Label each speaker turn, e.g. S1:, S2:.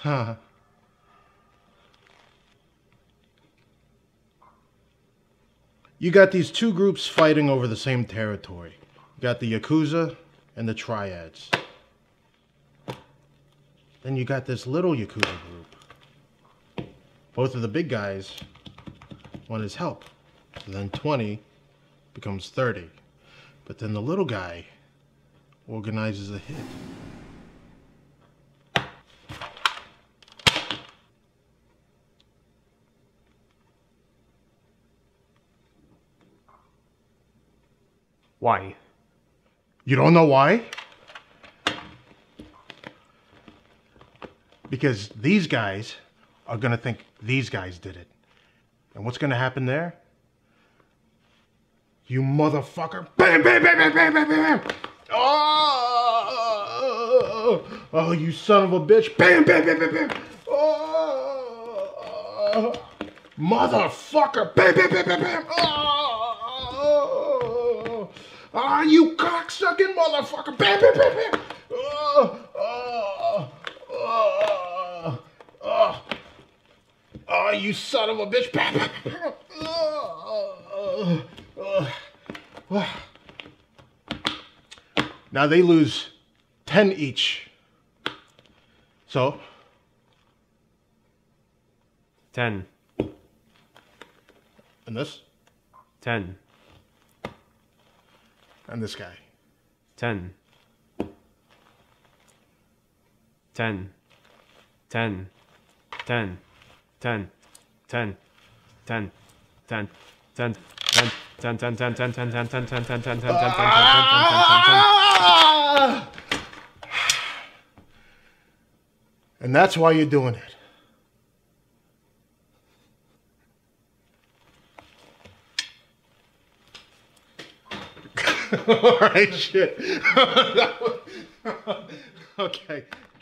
S1: You got these two groups fighting over the same territory. You got the Yakuza and the Triads. Then you got this little Yakuza group. Both of the big guys want his help. And then 20 becomes 30. But then the little guy organizes a hit.
S2: Why?
S1: You don't know why? Because these guys are gonna think these guys did it. And what's gonna happen there? You motherfucker. Bam, bam, bam, bam, bam, bam, bam. Oh, oh, you son of a bitch. Bam, bam, bam, bam, bam. Oh, motherfucker. Bam, bam, bam, bam, bam. Oh, oh, you cocksucking motherfucker. Bam, bam, bam, bam. Oh, oh, oh, oh, oh, you son of a bitch. Bam, bam, bam. Now they lose 10 each. So
S2: 10.
S1: And this?
S2: 10.
S1: And this guy?
S2: 10. 10. 10. 10. 10. 10. 10. 10. 10. 10, 10, 10, 10, 10, 10, 10, 10, 10, 10, 10, 10, 10, 10, 10, 10, 10, 10, 10, 10.
S1: And that's why you're doing it. All right, shit. Okay.